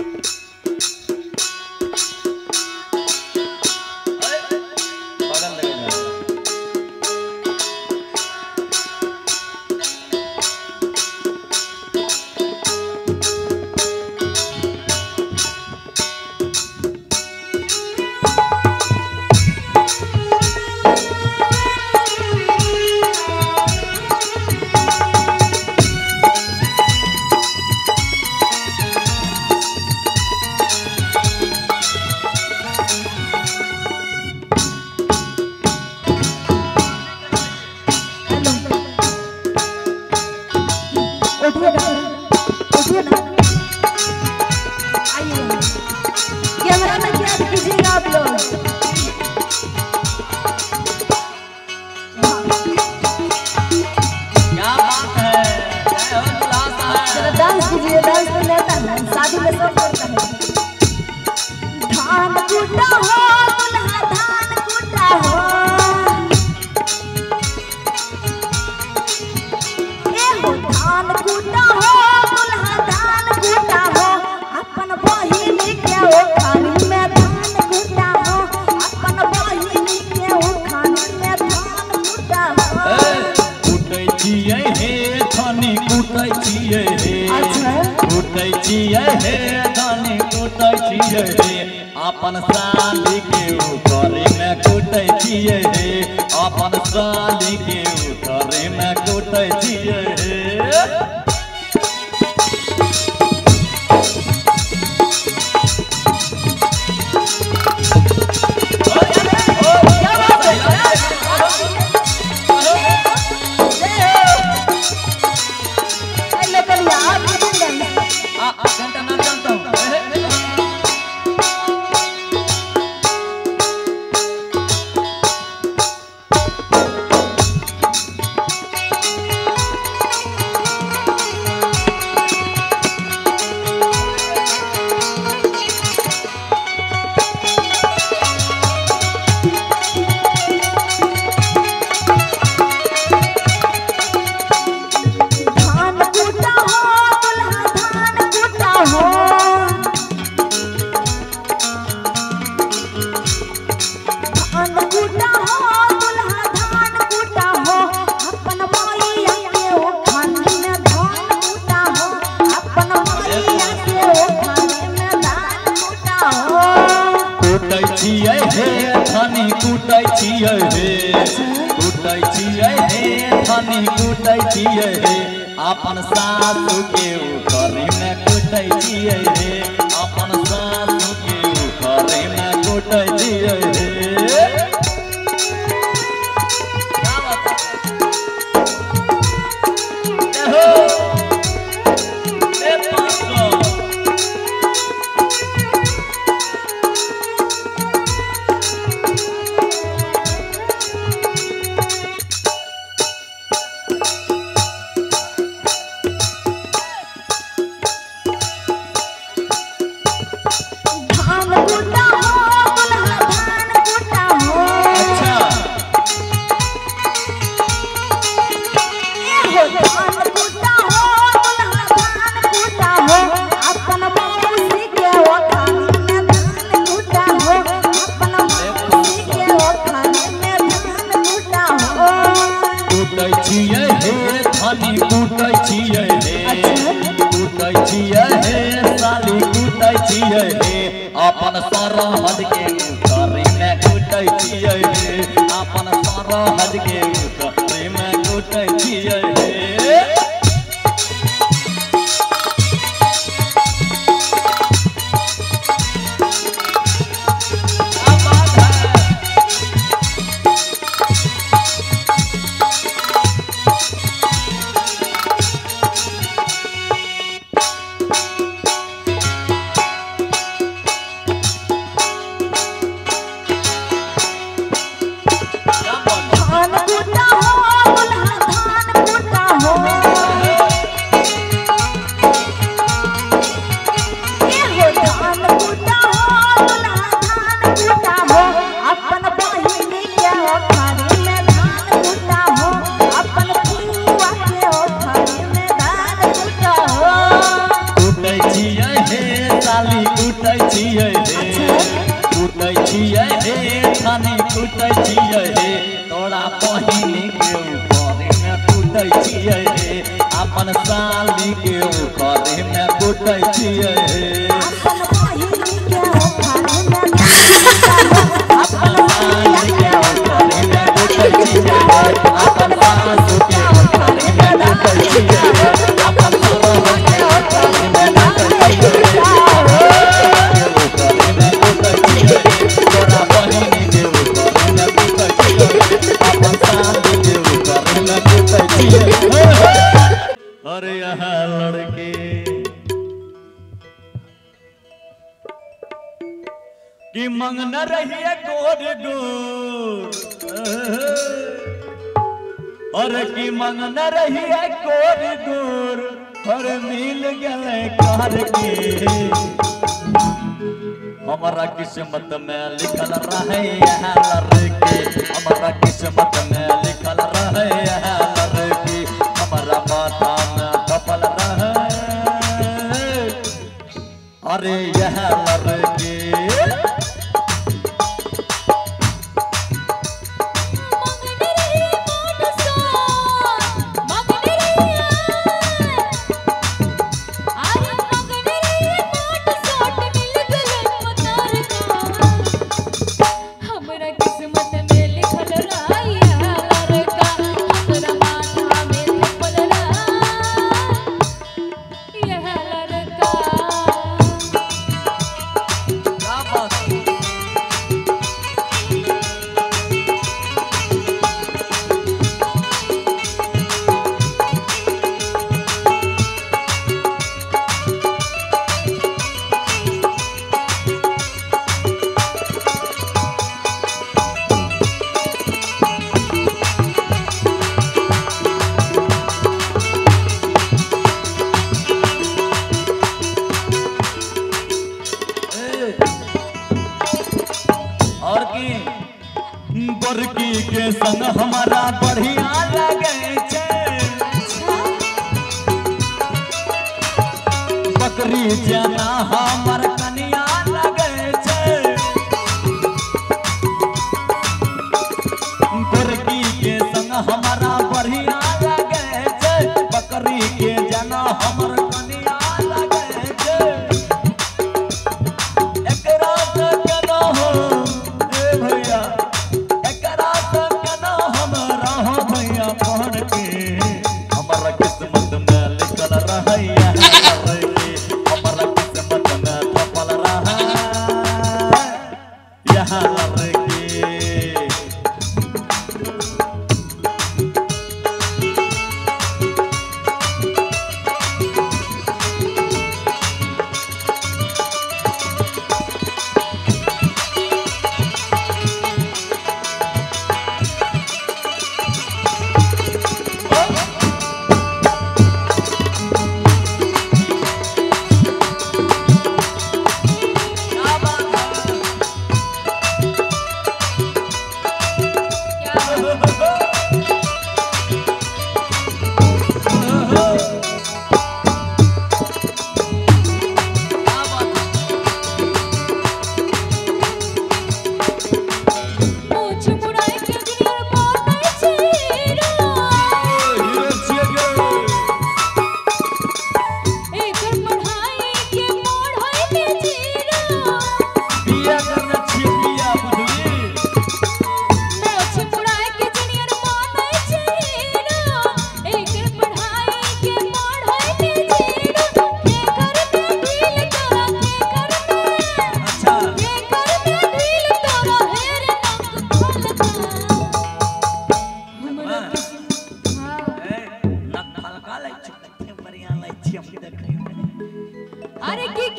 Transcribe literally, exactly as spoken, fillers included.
शादी में सब करता है। धान कूटा हो दुल्हा धान कूटा हो, ए हो धान कूटा हो दुल्हा धान कूटा हो, अपन बहिन के ओ खानी में धान कूटा हो, अपन बहिन के ओ खानी में धान कूटा हो। कूटै छियै हे खानी कूटै छियै हे, कूटै छियै हे धानी कूटै छियै हे, अपन साली के उखरी में कूटै छियै हे, अपन साली के उखरी में कूटै छियै हे। कूटै छियै हे धानी कूटै छियै हे, कूटै छियै हे धानी कूटै छियै हे, अपन सासू के उखरी में कूटै छियै हे, अपन सासू के उखरी में कूटै छियै हे। कूटै छियै हे धानी कूटै छियै हे, कूटै छियै हे साली कूटै छियै हे, अपन सरहद के उखरी में कूटै छियै हे, अपन सरहद के उखरी में कूटै छियै हे। धान कूटा हो दुल्हा धान कूटा हो, साली कुटै छियै हे कुटै छियै हे धनी कुटै छियै हे तोरा बहिनी के ऊपर में कुटै छियै हे अपन साली के ऊपर में कुटै छियै हे अपन बहिनी के ऊपर में अपन साली के ऊपर में कुटै छियै हे अपन सासु के ऊपर में कुटै छियै हे अपन ससुर के ऊपर में कुटै छियै हे तोरा बहिनी के ऊपर में कुटै छियै अपन साली के ऊपर में कुटै छियै। अरे यहाँ लड़के कि मंगन रहिए गोर गोर और कि मंगन रहिए गोर गोर और मिल गए कार के हमारा किस्मत में लिखल रहे यहाँ लड़के हमारा किस्मत में लिखल रहे यहाँ लड़के हमारा माथा में कपल रहे अरे यहाँ लड़के बरकी के संग हमारा बढ़िया लगे छे बकरी जना हमर कनिया लगे छे बरकी के संग हमारा बढ़िया लगे छे बकरी के जना हमर कनिया लगे छे एकरा से केना हो ए भैया हमारा किस्मत में लिखल रहे हमारा किस्मत में छपल रहे यहाँ लड़के अरे की